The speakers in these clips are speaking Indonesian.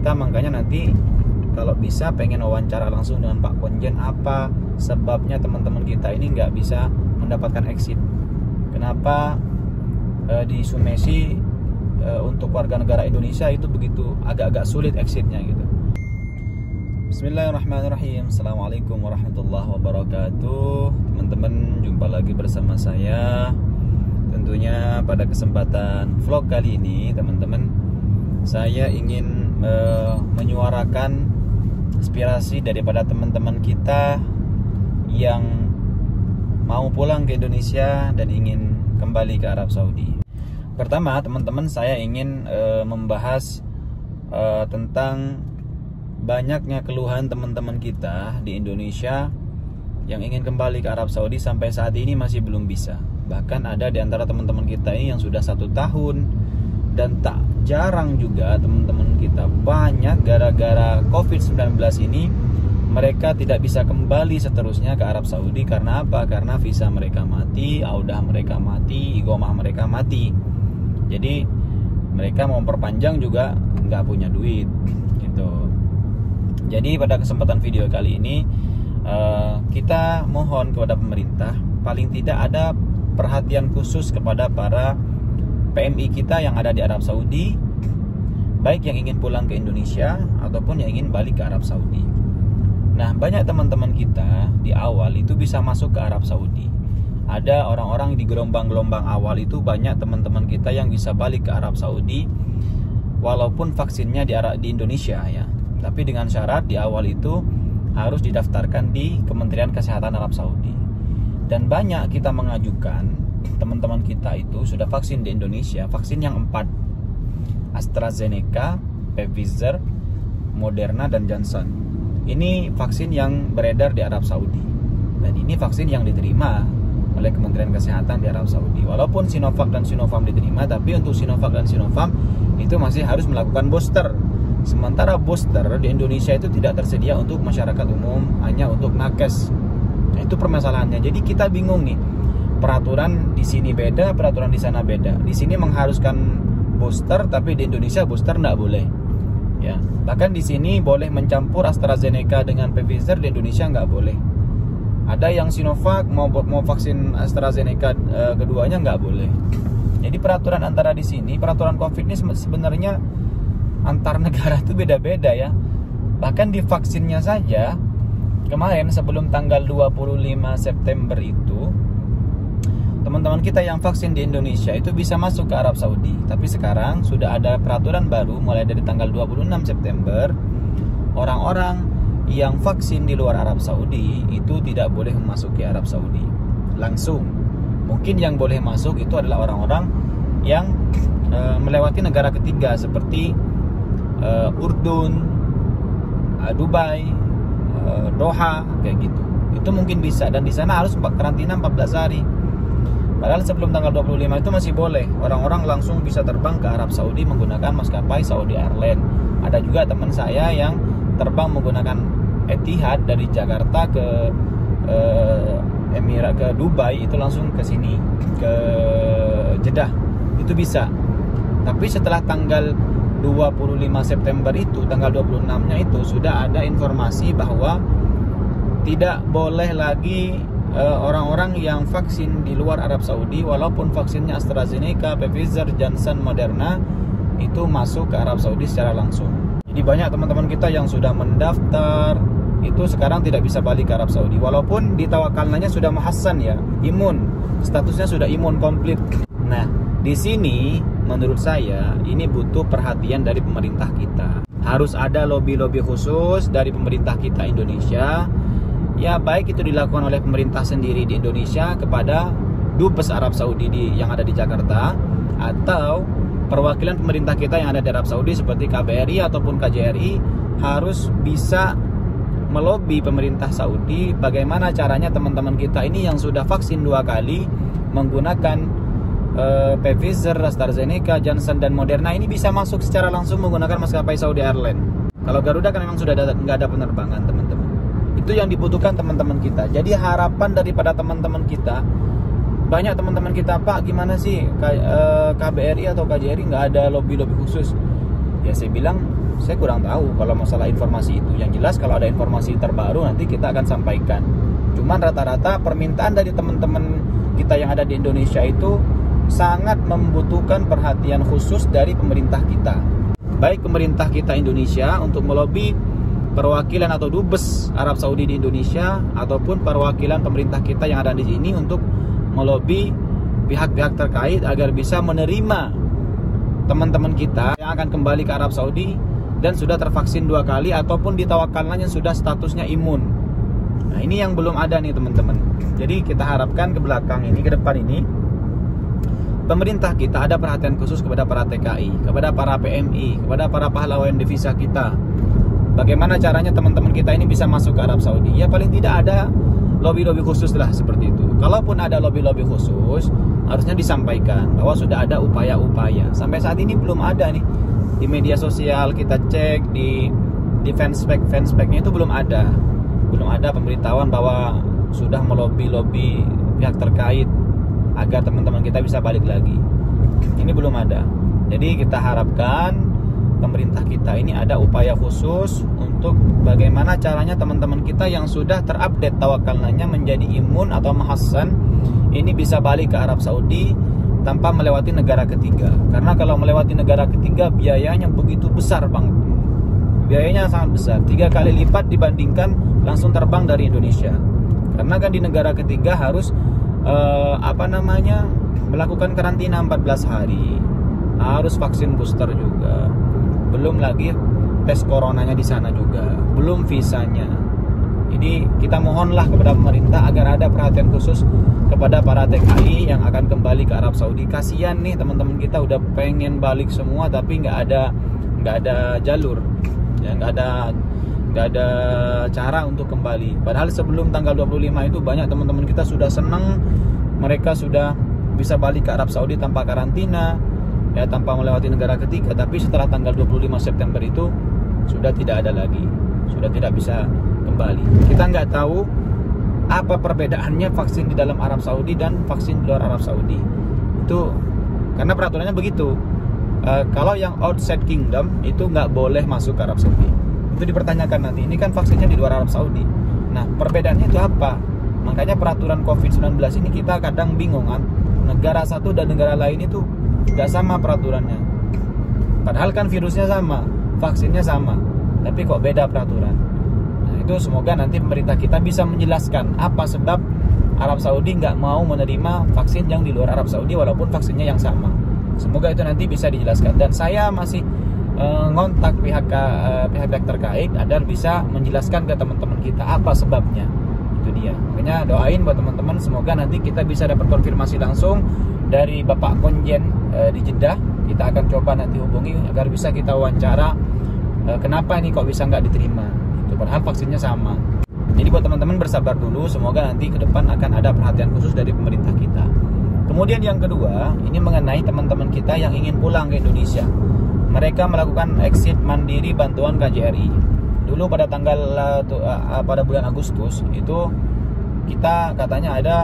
kita makanya nanti kalau bisa pengen wawancara langsung dengan Pak Konjen, apa sebabnya teman-teman kita ini nggak bisa mendapatkan exit. Kenapa di Sulawesi untuk warga negara Indonesia itu begitu agak-agak sulit exitnya gitu. Bismillahirrahmanirrahim. Assalamualaikum warahmatullahi wabarakatuh. Teman-teman, jumpa lagi bersama saya. Tentunya pada kesempatan vlog kali ini, teman-teman, saya ingin menyuarakan aspirasi daripada teman-teman kita yang mau pulang ke Indonesia dan ingin kembali ke Arab Saudi. Pertama, teman-teman, saya ingin membahas tentang banyaknya keluhan teman-teman kita di Indonesia yang ingin kembali ke Arab Saudi sampai saat ini masih belum bisa. Bahkan ada di antara teman-teman kita ini yang sudah 1 tahun, dan tak jarang juga teman-teman kita banyak gara-gara COVID-19 ini mereka tidak bisa kembali seterusnya ke Arab Saudi. Karena apa? Karena visa mereka mati, audah mereka mati, iqomah mereka mati. Jadi mereka mau perpanjang juga nggak punya duit gitu. Jadi pada kesempatan video kali ini kita mohon kepada pemerintah paling tidak ada perhatian khusus kepada para PMI kita yang ada di Arab Saudi, baik yang ingin pulang ke Indonesia ataupun yang ingin balik ke Arab Saudi. Nah, banyak teman-teman kita di awal itu bisa masuk ke Arab Saudi. Ada orang-orang di gelombang-gelombang awal itu banyak teman-teman kita yang bisa balik ke Arab Saudi walaupun vaksinnya di Indonesia ya. Tapi dengan syarat di awal itu harus didaftarkan di Kementerian Kesehatan Arab Saudi. Dan banyak kita mengajukan teman-teman kita itu sudah vaksin di Indonesia, vaksin yang 4, AstraZeneca, Pfizer, Moderna, dan Johnson. Ini vaksin yang beredar di Arab Saudi, dan ini vaksin yang diterima oleh Kementerian Kesehatan di Arab Saudi. Walaupun Sinovac dan Sinopharm diterima, tapi untuk Sinovac dan Sinopharm itu masih harus melakukan booster. Sementara booster di Indonesia itu tidak tersedia untuk masyarakat umum, hanya untuk nakes. Nah, itu permasalahannya. Jadi kita bingung nih. Peraturan di sini beda, peraturan di sana beda. Di sini mengharuskan booster, tapi di Indonesia booster nggak boleh. Ya, bahkan di sini boleh mencampur AstraZeneca dengan Pfizer, di Indonesia nggak boleh. Ada yang Sinovac mau vaksin AstraZeneca keduanya nggak boleh. Jadi peraturan antara di sini, peraturan COVID ini sebenarnya antar negara itu beda-beda ya. Bahkan di vaksinnya saja kemarin sebelum tanggal 25 September itu, teman-teman kita yang vaksin di Indonesia itu bisa masuk ke Arab Saudi. Tapi sekarang sudah ada peraturan baru mulai dari tanggal 26 September, orang-orang yang vaksin di luar Arab Saudi itu tidak boleh memasuki Arab Saudi langsung. Mungkin yang boleh masuk itu adalah orang-orang yang melewati negara ketiga seperti Urdun, Dubai, Doha, kayak gitu. Itu mungkin bisa, dan di sana harus karantina 14 hari. Padahal sebelum tanggal 25 itu masih boleh. Orang-orang langsung bisa terbang ke Arab Saudi menggunakan maskapai Saudi Airlines. Ada juga teman saya yang terbang menggunakan Etihad dari Jakarta ke Emirat, ke Dubai, itu langsung ke sini, ke Jeddah. Itu bisa. Tapi setelah tanggal 25 September itu, tanggal 26-nya itu sudah ada informasi bahwa tidak boleh lagi orang-orang yang vaksin di luar Arab Saudi, walaupun vaksinnya AstraZeneca, Pfizer, Johnson, Moderna, itu masuk ke Arab Saudi secara langsung. Jadi banyak teman-teman kita yang sudah mendaftar itu sekarang tidak bisa balik ke Arab Saudi, walaupun di tawakalnanya sudah muhassan ya, imun, statusnya sudah imun komplit. Nah, di sini menurut saya ini butuh perhatian dari pemerintah kita. Harus ada lobby-lobby khusus dari pemerintah kita Indonesia. Ya, baik itu dilakukan oleh pemerintah sendiri di Indonesia kepada Dubes Arab Saudi yang ada di Jakarta, atau perwakilan pemerintah kita yang ada di Arab Saudi seperti KBRI ataupun KJRI harus bisa melobi pemerintah Saudi bagaimana caranya teman-teman kita ini yang sudah vaksin 2 kali menggunakan Pfizer, AstraZeneca, Johnson, dan Moderna ini bisa masuk secara langsung menggunakan maskapai Saudi Airlines. Kalau Garuda kan memang sudah nggak ada penerbangan, teman-teman. Itu yang dibutuhkan teman-teman kita. Jadi harapan daripada teman-teman kita, banyak teman-teman kita, Pak, gimana sih KBRI atau KJRI nggak ada lobby-lobby khusus? Ya saya bilang saya kurang tahu kalau masalah informasi itu. Yang jelas kalau ada informasi terbaru nanti kita akan sampaikan. Cuman rata-rata permintaan dari teman-teman kita yang ada di Indonesia itu sangat membutuhkan perhatian khusus dari pemerintah kita. Baik pemerintah kita Indonesia untuk melobi perwakilan atau dubes Arab Saudi di Indonesia, ataupun perwakilan pemerintah kita yang ada di sini untuk melobi pihak-pihak terkait agar bisa menerima teman-teman kita yang akan kembali ke Arab Saudi dan sudah tervaksin 2 kali ataupun ditawakalkan yang sudah statusnya imun. Nah ini yang belum ada nih teman-teman. Jadi kita harapkan ke belakang ini, ke depan ini, pemerintah kita ada perhatian khusus kepada para TKI, kepada para PMI, kepada para pahlawan devisa kita. Bagaimana caranya teman-teman kita ini bisa masuk ke Arab Saudi? Ya paling tidak ada lobby-lobby khusus lah seperti itu. Kalaupun ada lobby-lobby khusus, harusnya disampaikan bahwa sudah ada upaya-upaya. Sampai saat ini belum ada nih. Di media sosial kita cek, di fanspage-nya itu belum ada. Belum ada pemberitahuan bahwa sudah melobi-lobi pihak terkait agar teman-teman kita bisa balik lagi. Ini belum ada. Jadi kita harapkan pemerintah kita ini ada upaya khusus untuk bagaimana caranya teman-teman kita yang sudah terupdate tawakalnya menjadi imun atau mahassan ini bisa balik ke Arab Saudi tanpa melewati negara ketiga. Karena kalau melewati negara ketiga biayanya begitu besar Bang. Biayanya sangat besar, 3 kali lipat dibandingkan langsung terbang dari Indonesia. Karena kan di negara ketiga harus melakukan karantina 14 hari. Harus vaksin booster juga. Belum lagi tes coronanya di sana juga, belum visanya. Jadi kita mohonlah kepada pemerintah agar ada perhatian khusus kepada para TKI yang akan kembali ke Arab Saudi. Kasihan nih teman-teman kita udah pengen balik semua tapi nggak ada jalur, ya nggak ada cara untuk kembali. Padahal sebelum tanggal 25 itu banyak teman-teman kita sudah senang, mereka sudah bisa balik ke Arab Saudi tanpa karantina, ya tanpa melewati negara ketiga. Tapi setelah tanggal 25 September itu sudah tidak ada lagi, sudah tidak bisa kembali. Kita nggak tahu apa perbedaannya vaksin di dalam Arab Saudi dan vaksin di luar Arab Saudi. Itu karena peraturannya begitu. Kalau yang outside kingdom itu nggak boleh masuk ke Arab Saudi. Itu dipertanyakan nanti. Ini kan vaksinnya di luar Arab Saudi. Nah perbedaannya itu apa? Makanya peraturan COVID-19 ini kita kadang bingung kan. Negara satu dan negara lain itu nggak sama peraturannya. Padahal kan virusnya sama, vaksinnya sama, tapi kok beda peraturan. Nah itu semoga nanti pemerintah kita bisa menjelaskan apa sebab Arab Saudi nggak mau menerima vaksin yang di luar Arab Saudi walaupun vaksinnya yang sama. Semoga itu nanti bisa dijelaskan. Dan saya masih ngontak pihak terkait agar bisa menjelaskan ke teman-teman kita apa sebabnya. Itu dia. Makanya doain buat teman-teman semoga nanti kita bisa dapat konfirmasi langsung dari Bapak Konjen di Jeddah. Kita akan coba nanti hubungi agar bisa kita wawancara kenapa ini kok bisa nggak diterima. Itu padahal vaksinnya sama. Jadi buat teman-teman bersabar dulu, semoga nanti ke depan akan ada perhatian khusus dari pemerintah kita. Kemudian yang kedua, ini mengenai teman-teman kita yang ingin pulang ke Indonesia. Mereka melakukan exit mandiri bantuan KJRI. Dulu pada pada bulan Agustus itu kita katanya ada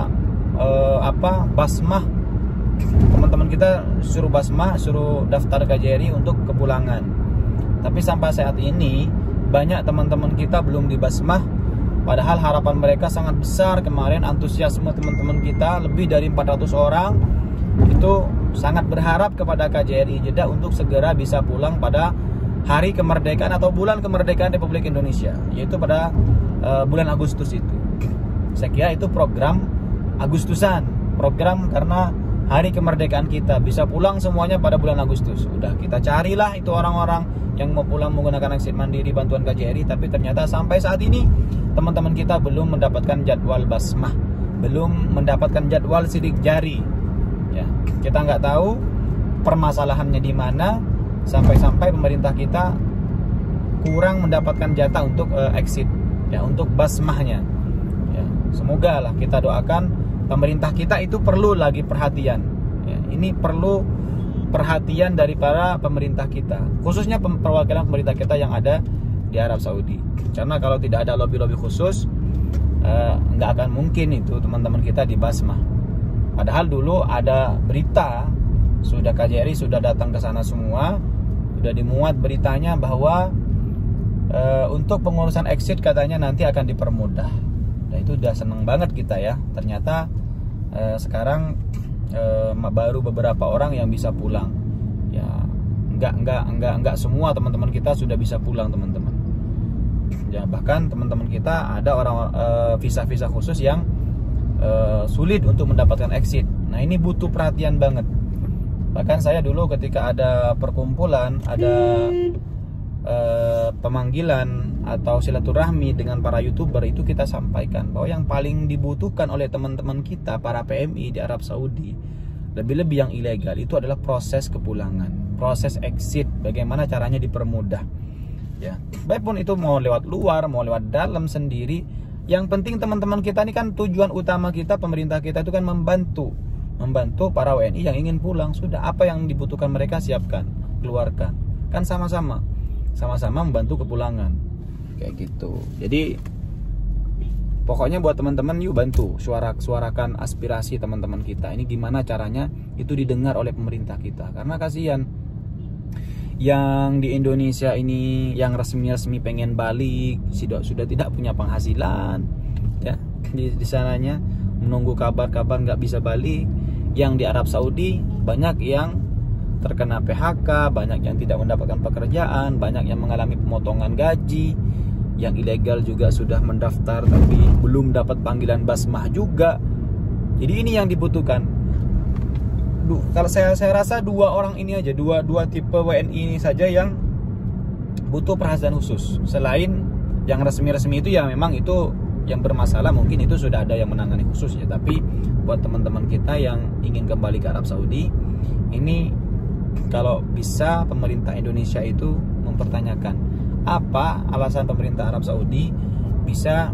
basmah. Teman-teman kita suruh basmah, suruh daftar KJRI untuk kepulangan. Tapi sampai saat ini banyak teman-teman kita belum dibasmah. Padahal harapan mereka sangat besar. Kemarin antusiasme teman-teman kita lebih dari 400 orang itu sangat berharap kepada KJRI Jeddah untuk segera bisa pulang pada hari kemerdekaan atau bulan kemerdekaan Republik Indonesia, yaitu pada bulan Agustus itu. Saya kira itu program Agustusan, program karena hari kemerdekaan kita bisa pulang semuanya pada bulan Agustus. Udah kita carilah itu orang-orang yang mau pulang menggunakan exit mandiri bantuan KJRI, tapi ternyata sampai saat ini teman-teman kita belum mendapatkan jadwal basmah, belum mendapatkan jadwal sidik jari. Ya, kita nggak tahu permasalahannya di mana sampai-sampai pemerintah kita kurang mendapatkan jatah untuk exit, ya, untuk basmahnya. Ya, semoga lah kita doakan pemerintah kita itu perlu lagi perhatian. Ya, ini perlu perhatian dari para pemerintah kita, khususnya perwakilan pemerintah kita yang ada di Arab Saudi. Karena kalau tidak ada lobby-lobby khusus, nggak akan mungkin itu teman-teman kita dibasmah. Padahal dulu ada berita sudah KJRI sudah datang ke sana semua, sudah dimuat beritanya bahwa untuk pengurusan exit katanya nanti akan dipermudah. Nah itu udah seneng banget kita ya. Ternyata sekarang baru beberapa orang yang bisa pulang. Ya enggak semua teman-teman kita sudah bisa pulang teman-teman. Ya bahkan teman-teman kita ada orang visa-visa khusus yang sulit untuk mendapatkan exit. Nah ini butuh perhatian banget. Bahkan saya dulu ketika ada perkumpulan, ada pemanggilan atau silaturahmi dengan para YouTuber, itu kita sampaikan bahwa yang paling dibutuhkan oleh teman-teman kita para PMI di Arab Saudi, lebih-lebih yang ilegal, itu adalah proses kepulangan, proses exit, bagaimana caranya dipermudah. Ya, baik pun itu mau lewat luar, mau lewat dalam sendiri. Yang penting teman-teman kita ini kan tujuan utama kita, pemerintah kita itu kan membantu para WNI yang ingin pulang. Sudah, apa yang dibutuhkan mereka siapkan, keluarkan. Kan sama-sama membantu kepulangan. Kayak gitu. Jadi pokoknya buat teman-teman yuk bantu suarakan aspirasi teman-teman kita. Ini gimana caranya itu didengar oleh pemerintah kita. Karena kasihan yang di Indonesia ini yang resmi pengen balik sudah tidak punya penghasilan ya di sananya, menunggu kabar nggak bisa balik. Yang di Arab Saudi banyak yang terkena PHK, banyak yang tidak mendapatkan pekerjaan, banyak yang mengalami pemotongan gaji, yang ilegal juga sudah mendaftar tapi belum dapat panggilan basmah juga. Jadi ini yang dibutuhkan. Kalau saya rasa dua orang ini aja, dua tipe WNI ini saja yang butuh perhatian khusus. Selain yang resmi itu ya memang itu yang bermasalah, mungkin itu sudah ada yang menangani khusus ya. Tapi buat teman-teman kita yang ingin kembali ke Arab Saudi, ini kalau bisa pemerintah Indonesia itu mempertanyakan apa alasan pemerintah Arab Saudi bisa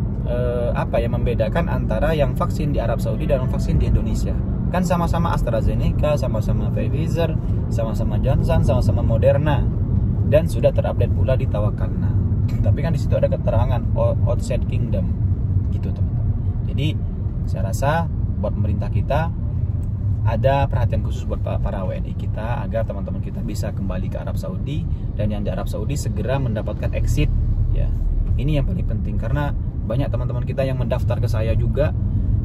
membedakan antara yang vaksin di Arab Saudi dan vaksin di Indonesia. Kan sama-sama AstraZeneca, sama-sama Pfizer, sama-sama Johnson, sama-sama Moderna, dan sudah terupdate pula di Tawakalna. Tapi kan di situ ada keterangan outside kingdom, gitu teman-teman. Jadi saya rasa buat pemerintah kita ada perhatian khusus buat para WNI kita agar teman-teman kita bisa kembali ke Arab Saudi, dan yang di Arab Saudi segera mendapatkan exit. Ya, ini yang paling penting karena banyak teman-teman kita yang mendaftar ke saya juga.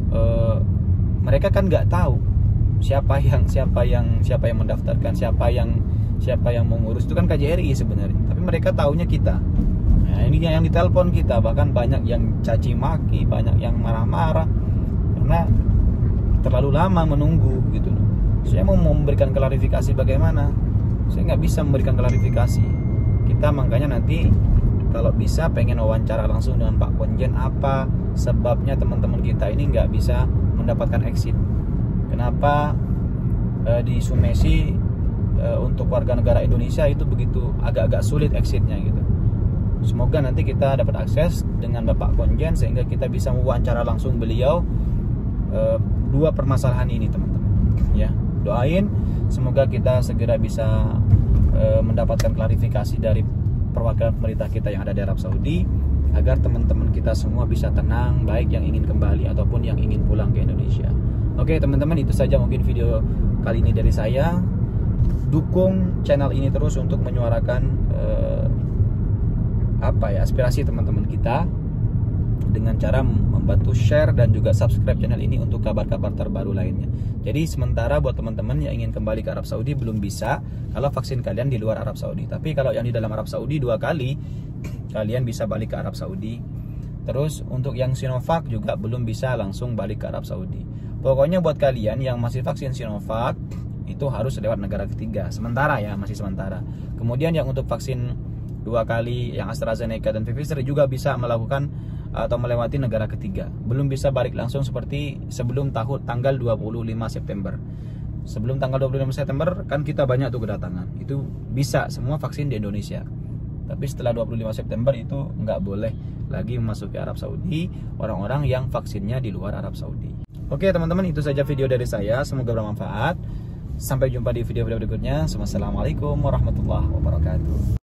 Mereka kan nggak tahu siapa yang mendaftarkan, siapa yang mengurus, itu kan KJRI sebenarnya. Tapi mereka taunya kita. Nah, ini yang ditelepon kita, bahkan banyak yang caci maki, banyak yang marah-marah karena terlalu lama menunggu gitu. Saya mau memberikan klarifikasi bagaimana? Saya nggak bisa memberikan klarifikasi. Kita makanya nanti kalau bisa pengen wawancara langsung dengan Pak Konjen, apa sebabnya teman-teman kita ini nggak bisa mendapatkan exit. Kenapa di Sumesi untuk warga negara Indonesia itu begitu agak-agak sulit exitnya gitu. Semoga nanti kita dapat akses dengan Bapak Konjen sehingga kita bisa wawancara langsung beliau dua permasalahan ini teman-teman. Ya, doain semoga kita segera bisa mendapatkan klarifikasi dari perwakilan pemerintah kita yang ada di Arab Saudi agar teman-teman kita semua bisa tenang, baik yang ingin kembali ataupun yang ingin pulang ke Indonesia. Oke teman-teman, itu saja mungkin video kali ini dari saya. Dukung channel ini terus untuk menyuarakan aspirasi teman-teman kita dengan cara membantu share dan juga subscribe channel ini untuk kabar-kabar terbaru lainnya. Jadi sementara buat teman-teman yang ingin kembali ke Arab Saudi belum bisa kalau vaksin kalian di luar Arab Saudi. Tapi kalau yang di dalam Arab Saudi 2 kali, kalian bisa balik ke Arab Saudi. Terus untuk yang Sinovac juga belum bisa langsung balik ke Arab Saudi. Pokoknya buat kalian yang masih vaksin Sinovac itu harus lewat negara ketiga. Sementara ya, masih sementara. Kemudian yang untuk vaksin 2 kali yang AstraZeneca dan Pfizer juga bisa melakukan atau melewati negara ketiga. Belum bisa balik langsung seperti sebelum tanggal 25 September. Sebelum tanggal 25 September kan kita banyak tuh kedatangan. Itu bisa semua vaksin di Indonesia. Tapi setelah 25 September itu nggak boleh lagi memasuki Arab Saudi orang-orang yang vaksinnya di luar Arab Saudi. Oke teman-teman, itu saja video dari saya. Semoga bermanfaat. Sampai jumpa di video-video berikutnya. Wassalamualaikum warahmatullahi wabarakatuh.